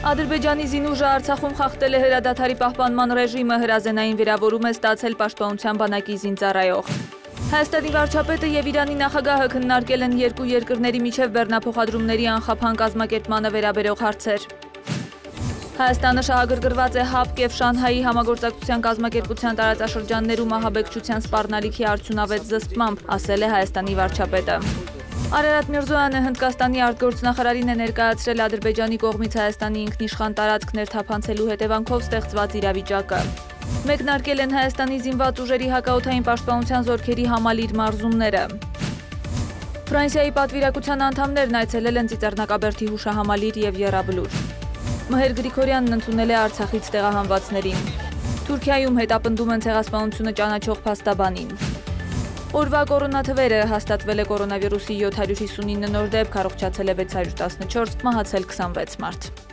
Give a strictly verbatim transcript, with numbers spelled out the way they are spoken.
Ադրբեջանի զինուժը Արցախում խախտել է հրադադարի պահպանման ռեժիմը, հրազենային վիրավորում է ստացել Պաշտպանության բանակի զինծառայող։ Հայաստանի վարչապետը եւ Իրանի նախագահը քննարկել են երկու երկրների միջև բեռնափոխադրումների անխափան կազմակերպմանը վերաբերող հարցեր։ Հայաստանը շահագրգռված է ՀԱՊԿ եւ Շանհայի համագործակցության կազմակերպության տարածաշրջաններում ահաբեկչության սպառնալիքի արդյունավետ զսպմամբ, ասել է Հայաստանի վարչապետը։ Արարատ Միրզոյանը Հնդկաստանի արտգործնախարարին է ներկայացրել Ադրբեջանի կողմից Հայաստանի ինքնիշխան տարածքներ թափանցելու հետևանքով ստեղծված իրավիճակը։ Մեկնարկել են Հայաստանի զինված ուժերի հակաօդային պաշտպանության զորքերի համալիր մարզումները։ Ֆրանսիայի պատվիրակության անդամներն այցելել են Ծիծեռնակաբերդի հուշահամալիր եւ եռաբլուր։ Մհեր Գրիգորյանն ընդունել է Արցախից տեղահանվածներին։ Թուրքիայում հետապնդում են ցեղասպանությունը ճանաչող փաստաբանին։ Օրվա կորոնաթվերը հաստատվել է կորոնավիրուսի յոթ հարյուր հիսունինը նոր դեպք, առողջացել է վեց հարյուր տասնչորս, մահացել քսանվեց մարդ։